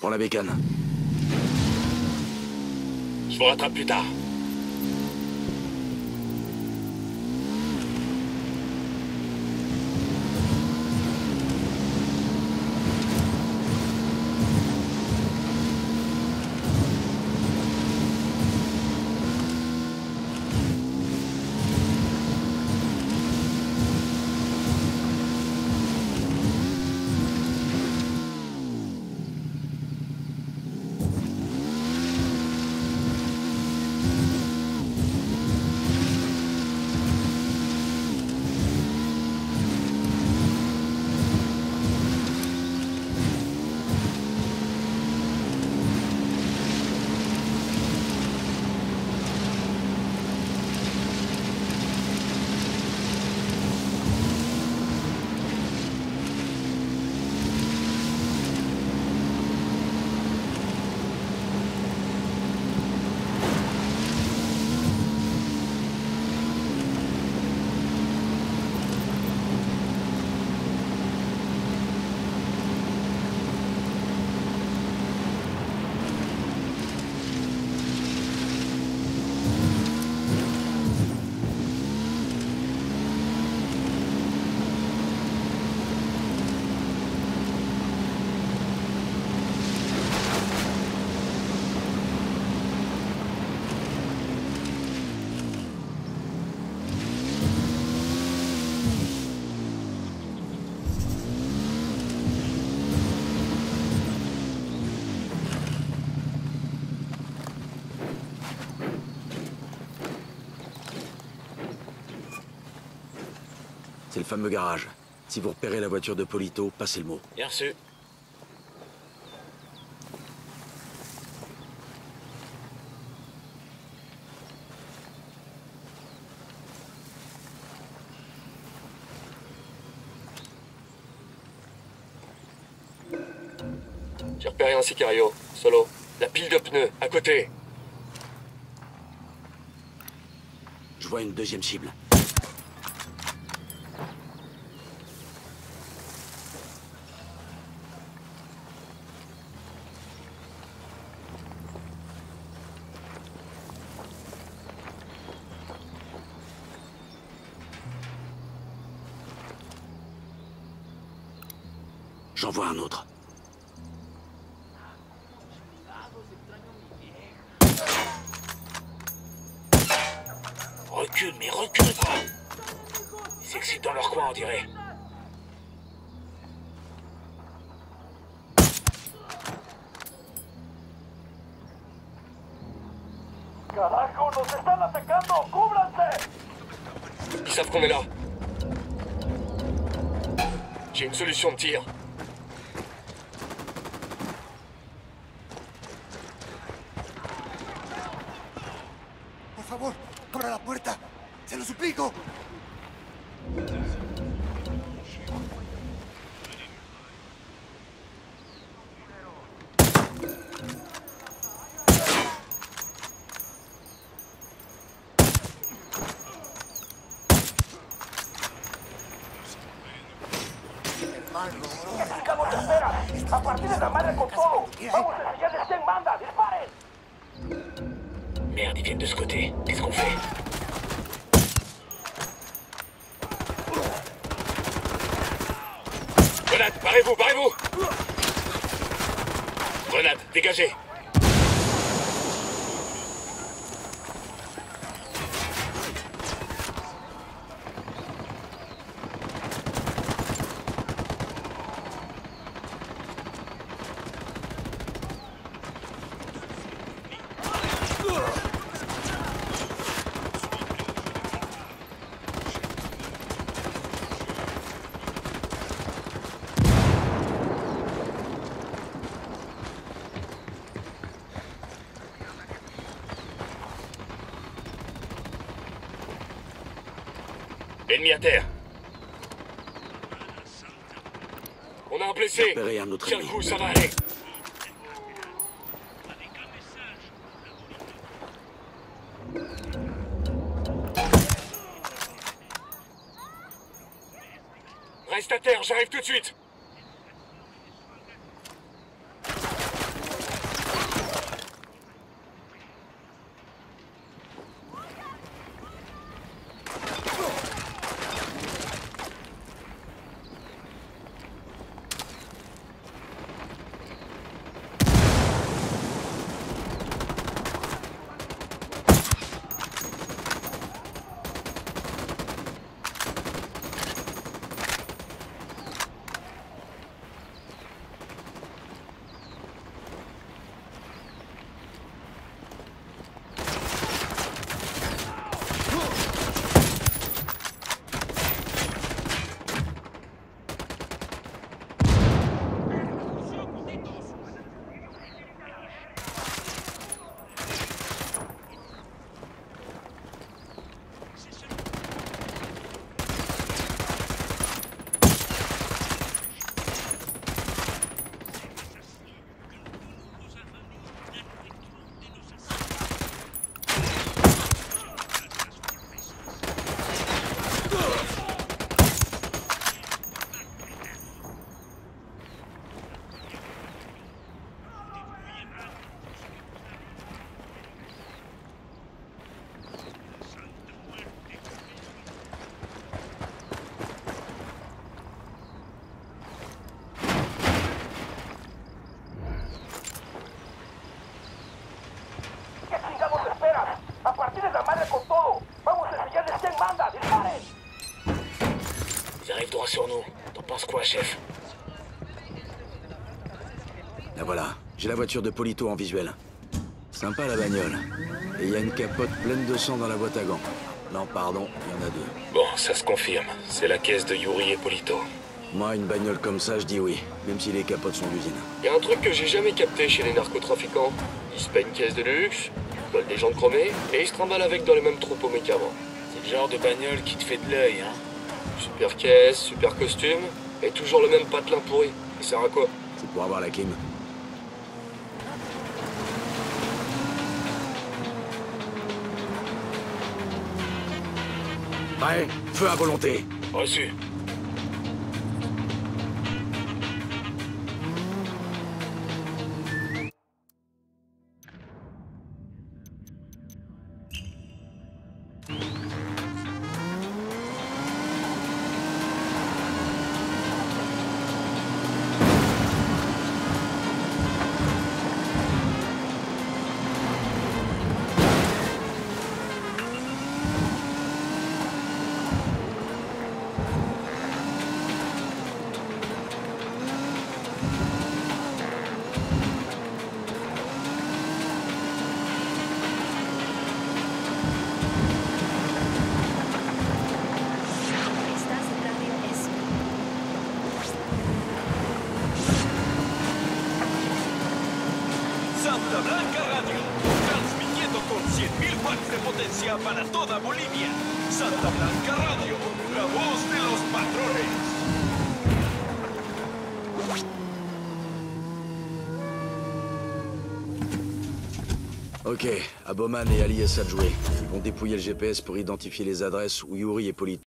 Prends la bécane. Je vous rattrape plus tard. C'est le fameux garage. Si vous repérez la voiture de Polito, passez le mot. Bien reçu. J'ai repéré un sicario, solo. La pile de pneus, à côté. Je vois une deuxième cible. J'en vois un autre. Recule, mais recule, quoi. Ils s'excitent dans leur coin, on dirait. ¡Carajo, nos están atacando! ¡Cúbranse! Ils savent qu'on est là. J'ai une solution de tir. Por favor, abra la puerta. Se lo suplico. ¡Necesitamos tercera! ¡A partir de la madre con todo! ¡Vamos a enseñarles quién manda! ¡Disparen! Merde, ils viennent de ce côté. Qu'est-ce qu'on fait? Grenade, barrez-vous, barrez-vous! Grenade, dégagez! Ennemi à terre. On a un blessé. J'ai repéré un autre Tiens le ennemi. coup, ça va aller. Reste à terre, j'arrive tout de suite. sur nous. T'en penses quoi, chef? La voilà. J'ai la voiture de Polito en visuel. Sympa la bagnole. Et il y a une capote pleine de sang dans la boîte à gants. Non, pardon, il y en a deux. Bon, ça se confirme. C'est la caisse de Yuri et Polito. Moi, une bagnole comme ça, je dis oui. Même si les capotes sont d'usine. Y a un truc que j'ai jamais capté chez les narcotrafiquants. Ils se payent une caisse de luxe, ils veulent des gens chromés, et ils se trimballent avec dans les mêmes troupes au mec avant. C'est le genre de bagnole qui te fait de l'œil, hein? Super caisse, super costume, et toujours le même patelin pourri. Il sert à quoi? C'est pour avoir la clim. Ouais, feu à volonté. Reçu. Santa Blanca Radio, transmitiendo con 100.000 watts de potencia para toda Bolivia. Santa Blanca Radio, la voz de los patrones. Ok, Aboman et Ali Assad joués. Ils vont dépouiller le GPS pour identifier les adresses où Yuri et Polito